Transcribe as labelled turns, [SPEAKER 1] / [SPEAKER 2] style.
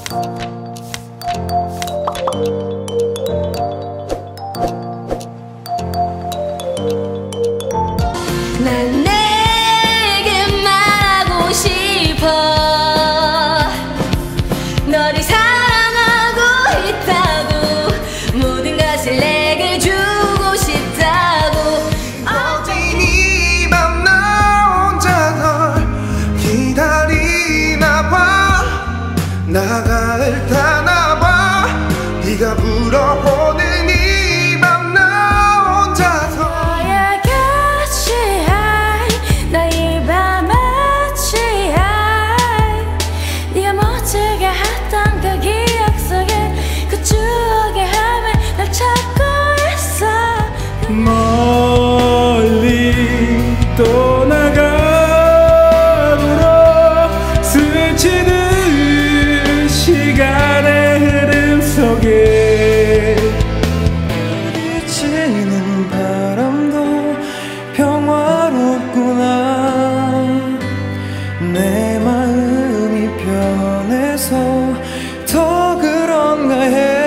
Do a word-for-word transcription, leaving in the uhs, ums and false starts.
[SPEAKER 1] 난 내게 말하고 싶어. 너를 사랑하고 있다고, 모든 것을 내게 주고 싶다고.
[SPEAKER 2] 어딘 이 밤 나 혼자 널 기다리나 봐. 나갈 타나 봐. 네가 불어오는 이 밤 나 혼자서
[SPEAKER 1] 너의 같이 나 이 밤에 네가 멋지게 했던 그 기억 속에 그 추억의 헤매 날 찾고 있어.
[SPEAKER 3] 멀리 떠나가도록 스치는 시간의 흐름 속에 부딪히는 바람도 평화롭구나. 내 마음이 변해서 더 그런가 해.